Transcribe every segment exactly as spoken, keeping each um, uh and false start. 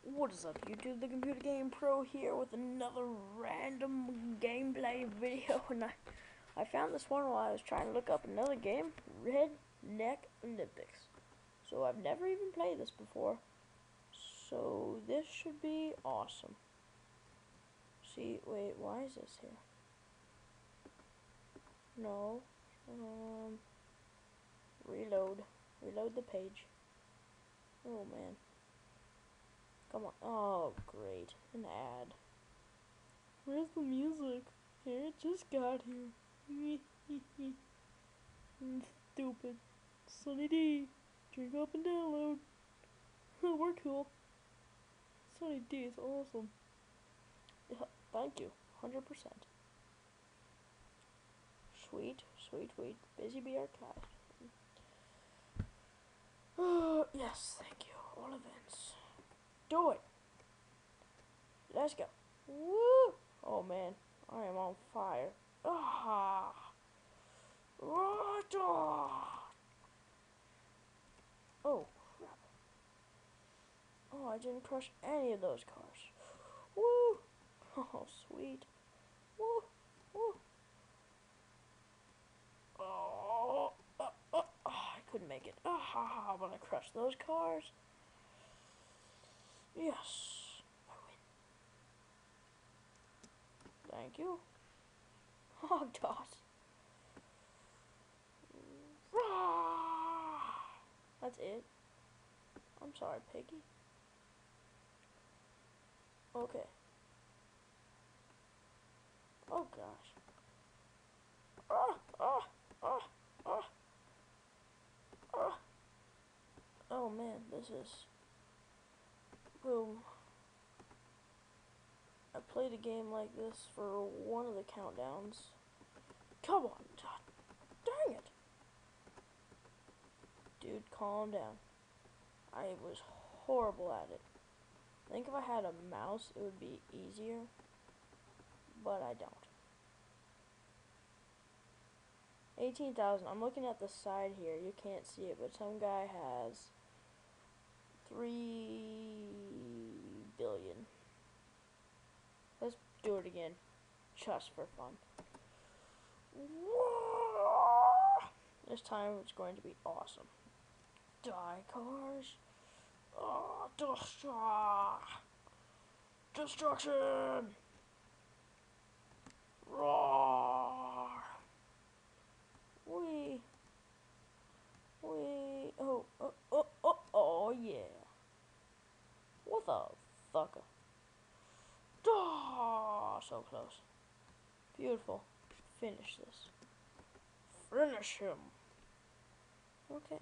What is up, YouTube? The Computer Game Pro here with another random gameplay video, and I, I found this one while I was trying to look up another game, Redneck Olympics. So I've never even played this before, so this should be awesome. See, wait, why is this here? No, um, reload, reload the page. Oh man. Come on. Oh, great. An ad. Where's the music? Here, it just got here. Stupid. Sunny D. Drink up and download. We're cool. Sunny D is awesome. Yeah, thank you. one hundred percent. Sweet, sweet, sweet. Busy Bee Archive. Uh, yes, thank you. All events. Do it. Let's go. Woo! Oh man, I am on fire. Ah! Oh crap! Oh, I didn't crush any of those cars. Woo! Oh sweet. Woo! Woo! Oh! Uh, uh, oh, I couldn't make it. Ah! But I crushed those cars. Yes, I win. Thank you. Oh, toss. That's it. I'm sorry, Piggy. Okay. Oh gosh. Ah, ah, ah, ah, ah. Oh man, this is. Boom. I played a game like this for one of the countdowns. Come on, dang it. Dude, calm down. I was horrible at it. I think if I had a mouse, it would be easier, but I don't. eighteen thousand. I'm looking at the side here. You can't see it, but some guy has three billion. Let's do it again, just for fun. This time it's going to be awesome. Die cars. Oh, destruction. Roar. Wee. Wee. Oh, oh, oh, oh, oh, yeah. What the fucker? Oh, so close. Beautiful. Finish this. Finish him. Okay.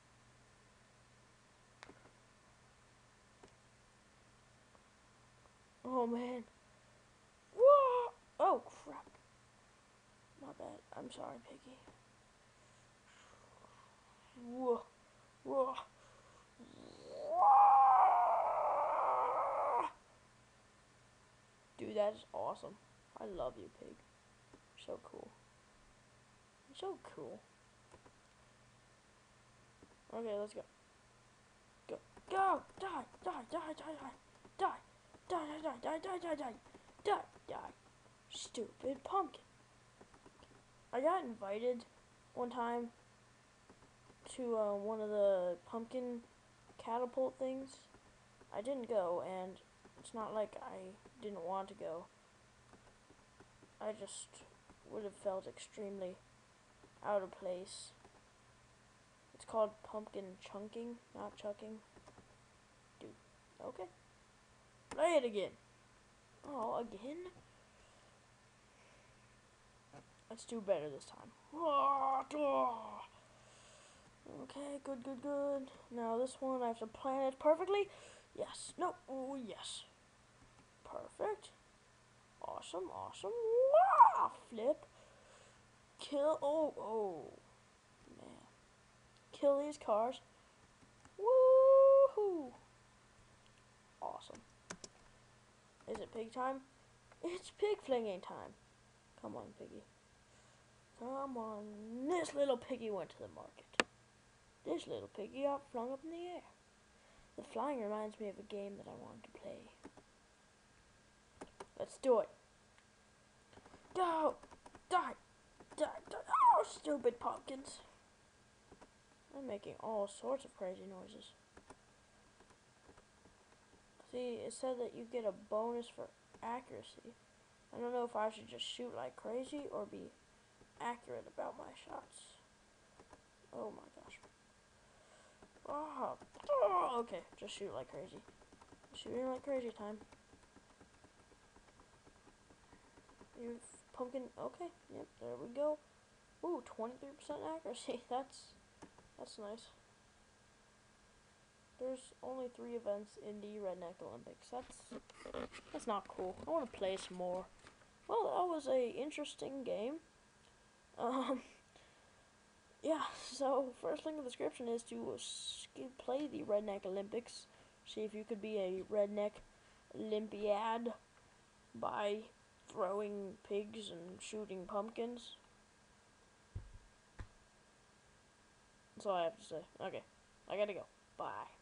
Oh man. Whoa! Oh crap. My bad. I'm sorry, Piggy. Whoa. Whoa. Dude, that is awesome. I love you, Pig. You're so cool. You're so cool. Okay, let's go. Go. Go! Die! Die! Die! Die! Die! Die! Die! Die! Die! Die! Die! Die! Die! Die! Stupid pumpkin. I got invited one time to uh, one of the pumpkin catapult things. I didn't go, and it's not like I didn't want to go. I just would have felt extremely out of place. It's called pumpkin chunking, not chucking. Dude, okay. Play it again. Oh, again? Let's do better this time. Okay, good, good, good. Now this one I have to plan it perfectly. Yes. No. Oh, yes. Perfect. Awesome, awesome. Wow! Flip. Kill. Oh, oh. Man. Kill these cars. Woohoo! Awesome. Is it pig time? It's pig flinging time. Come on, piggy. Come on. This little piggy went to the market. This little piggy got flung up in the air. The flying reminds me of a game that I want to play. Let's do it. Go! Die! Die! Die! Oh, stupid pumpkins. I'm making all sorts of crazy noises. See, it said that you get a bonus for accuracy. I don't know if I should just shoot like crazy or be accurate about my shots. Oh my gosh. Oh, oh okay, just shoot like crazy. Shooting like crazy time. You pumpkin, okay, yep, there we go. Ooh, twenty-three percent accuracy, that's, that's nice. There's only three events in the Redneck Olympics. That's that's not cool. I want to play some more. Well, that was a interesting game. Um, yeah. So first link in the description is to play the Redneck Olympics. See if you could be a redneck Olympiad by throwing pigs and shooting pumpkins. That's all I have to say. Okay, I gotta go. Bye.